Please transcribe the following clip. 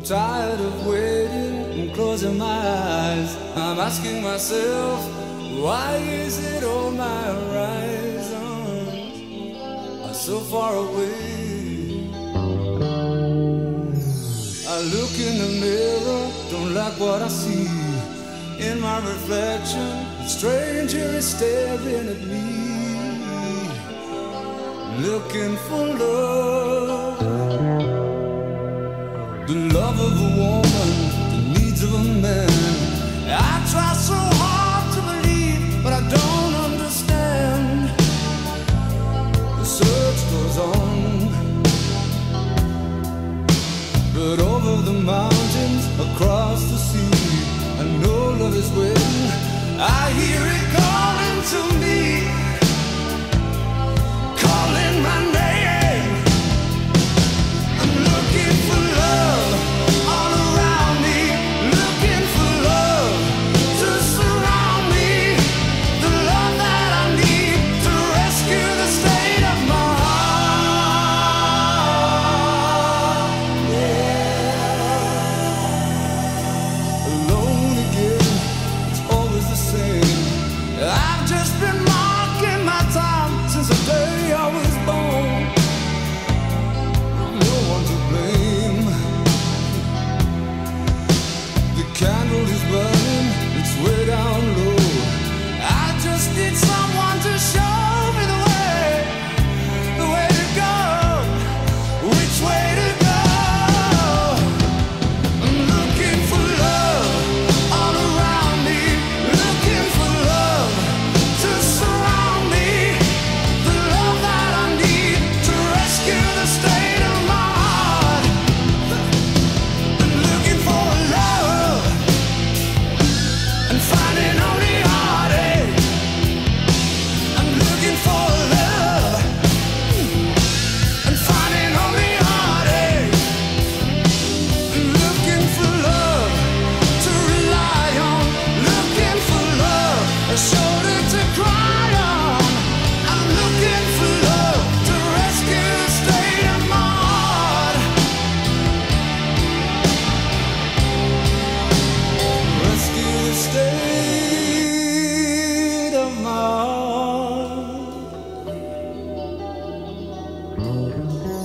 Tired of waiting and closing my eyes. I'm asking myself, why is it all my horizons are so far away? I look in the mirror, don't like what I see. In my reflection, a stranger is staring at me, looking for love. The love of a woman, the needs of a man. I try so hard to believe, but I don't understand. The search goes on, but over the mountains, across the sea, I know love is waiting. I hear it calling to me, calling my name. I'm looking for love all around me, looking for love to surround me, the love that I need to rescue the state of my heart. Yeah. Alone again, it's always the same. I've just been marking my time since the day I was born. No one to blame. The candle is burning, it's way down low. I just need someone to show me the way to go, which way to go. I'm looking for love all around me, looking for love to surround me, the love that I need to rescue the state of my heart. I'm looking for love and finding only heartache. I'm looking for love and finding only heartache. I'm looking for love to rely on, looking for love, a shoulder to cry on. I'm looking for love to rescue the state of my heart. Rescue the state of my heart.